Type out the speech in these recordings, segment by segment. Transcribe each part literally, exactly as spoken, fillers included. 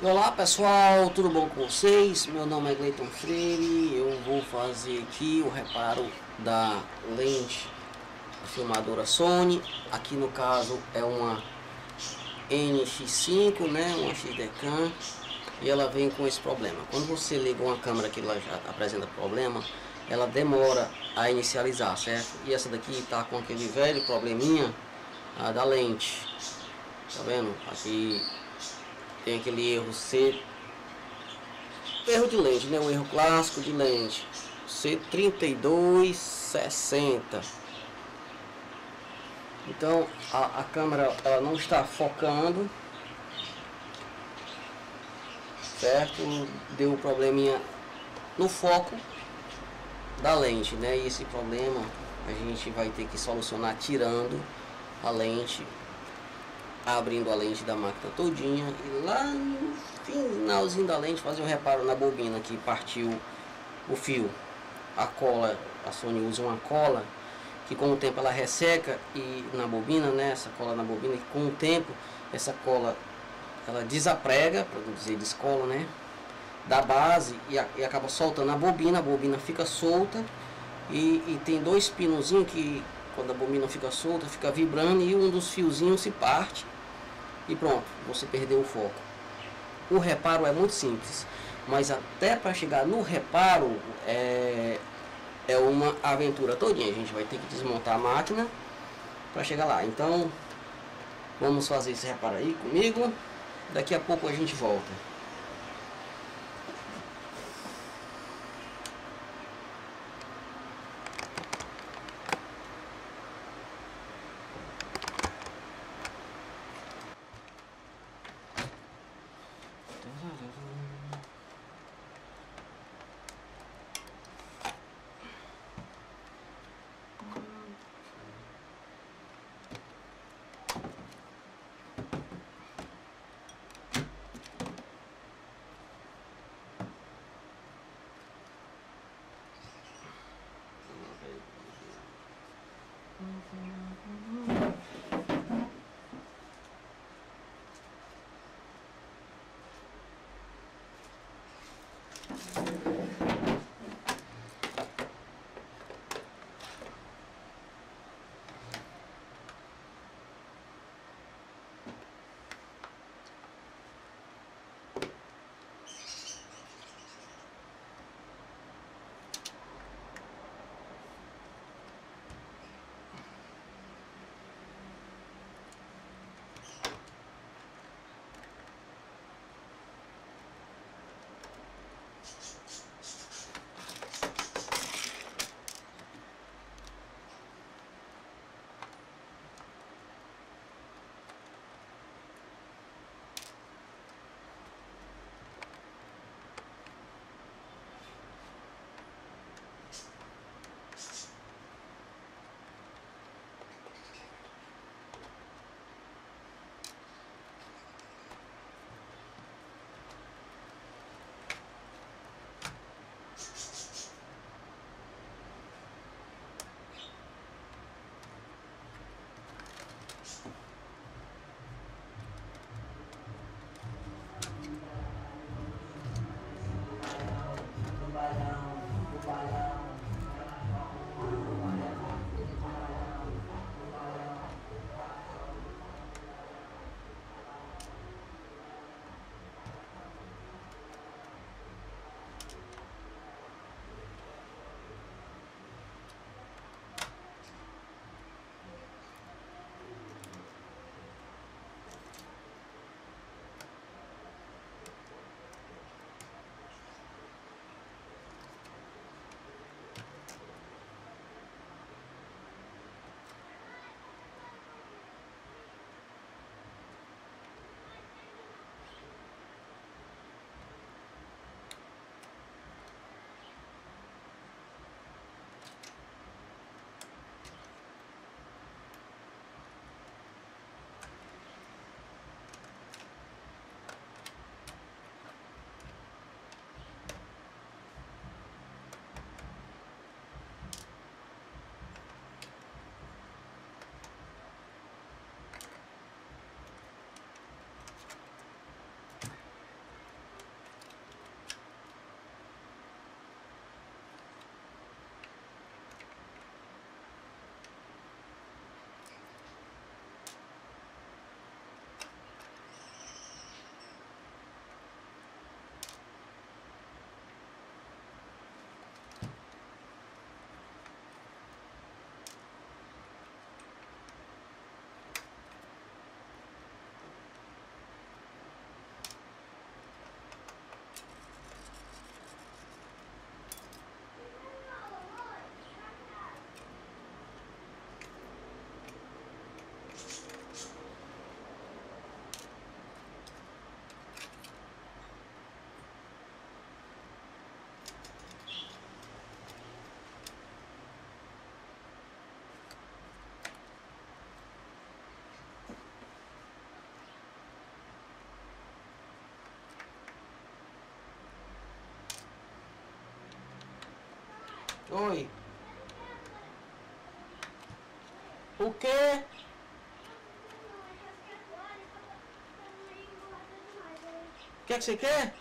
Olá pessoal, tudo bom com vocês? Meu nome é Gleiton Freire. Eu vou fazer aqui o reparo da lente da filmadora Sony. Aqui no caso é uma N X cinco, né? Uma X D Cam. E ela vem com esse problema. Quando você liga uma câmera que ela já apresenta problema, ela demora a inicializar, certo? E essa daqui tá com aquele velho probleminha ah, da lente. Tá vendo? Aqui tem aquele erro C, erro de lente, né? Um erro clássico de lente, C trinta e dois sessenta. Então a, a câmera ela não está focando, certo? Deu um probleminha no foco da lente, né? E esse problema a gente vai ter que solucionar tirando a lente, abrindo a lente da máquina todinha e lá no finalzinho da lente fazer o reparo na bobina que partiu o fio. A cola, a Sony usa uma cola que com o tempo ela resseca e na bobina, né, essa cola na bobina, que com o tempo essa cola ela desaprega, para não dizer descola, né, da base e, a, e acaba soltando a bobina, a bobina fica solta e, e tem dois pinozinhos que quando a bobina fica solta fica vibrando e um dos fiozinhos se parte e pronto, você perdeu o foco. O reparo é muito simples, mas até para chegar no reparo é, é uma aventura todinha. A gente vai ter que desmontar a máquina para chegar lá. Então vamos fazer esse reparo aí comigo. Daqui a pouco a gente volta. Oi. O quê? O que é que você quer?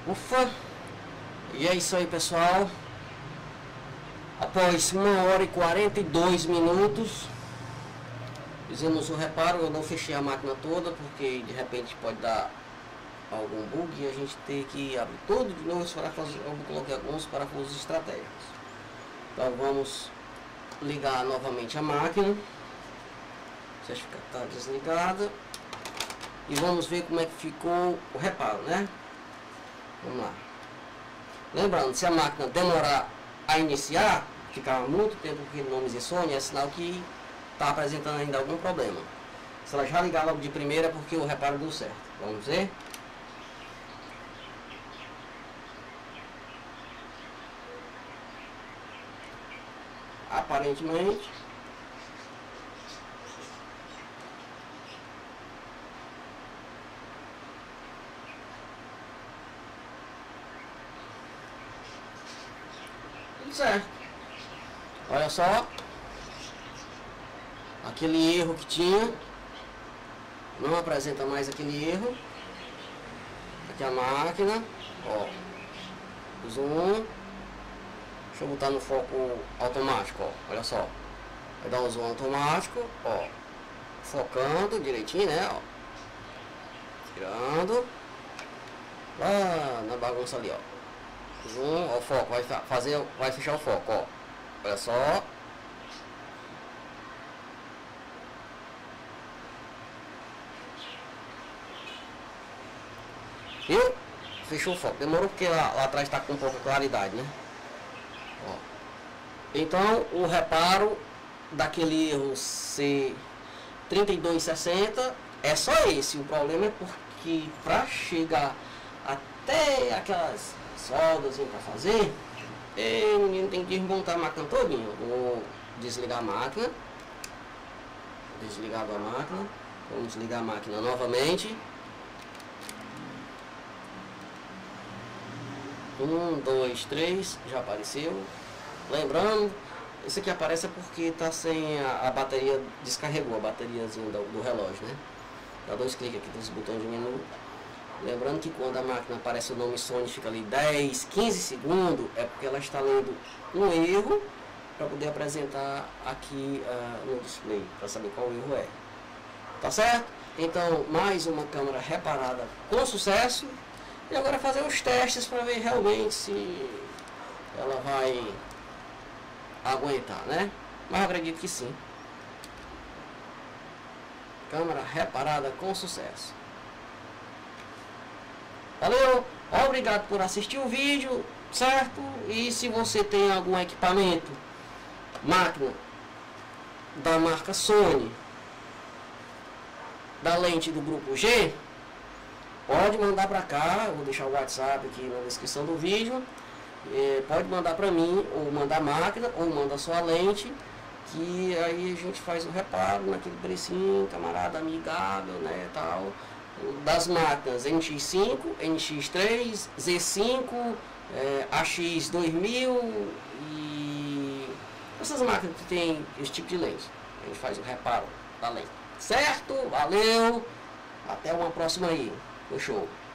Ufa! E é isso aí, pessoal. Após uma hora e quarenta e dois minutos, fizemos o reparo. Eu não fechei a máquina toda porque de repente pode dar algum bug e a gente tem que abrir tudo de novo. Para fazer, eu coloquei alguns parafusos estratégicos. Então vamos ligar novamente a máquina. A certificado está desligada. E vamos ver como é que ficou o reparo, né? Vamos lá. Lembrando, se a máquina demorar a iniciar, ficar muito tempo com aquele nome Insônia, é sinal que está apresentando ainda algum problema. Se ela já ligar logo de primeira, é porque o reparo deu certo. Vamos ver? Aparentemente tudo certo. Olha só, aquele erro que tinha não apresenta mais aquele erro. Aqui a máquina, ó, zoom. Deixa eu botar no foco automático, ó. Olha só, vai dar um zoom automático, ó, focando direitinho, né, ó, tirando lá na bagunça ali, ó, zoom, ó, o foco, vai fazer, vai fechar o foco, ó, olha só, viu? Fechou o foco, demorou porque lá, lá atrás está com pouca claridade, né? Ó. Então o reparo daquele erro C trinta e dois sessenta é só esse. O problema é porque para chegar até aquelas soldas para fazer, é, o menino tem que desmontar a máquina todinha. Vou desligar a máquina, desligado a máquina, vamos ligar a máquina novamente. Um, dois, três, já apareceu. Lembrando, isso aqui aparece porque tá sem a, a bateria, descarregou a bateriazinha do, do relógio, né? Dá dois cliques aqui nos botões de menu. Lembrando que quando a máquina aparece o nome Sony, fica ali dez, quinze segundos, é porque ela está lendo um erro para poder apresentar aqui uh, no display, para saber qual erro é. Tá certo? Então, mais uma câmera reparada com sucesso. E agora fazer os testes para ver realmente se ela vai aguentar, né? Mas eu acredito que sim. Câmera reparada com sucesso. Valeu! Obrigado por assistir o vídeo, certo? E se você tem algum equipamento, máquina da marca Sony, da lente do grupo G, pode mandar para cá, eu vou deixar o WhatsApp aqui na descrição do vídeo. É, pode mandar para mim, ou mandar a máquina, ou manda só a lente, que aí a gente faz o reparo naquele precinho, camarada, amigável, né, tal. Das máquinas N X cinco, N X três, Z cinco, é, A X dois mil e essas máquinas que tem esse tipo de lente. A gente faz o reparo da lente. Certo? Valeu! Até uma próxima aí. Show.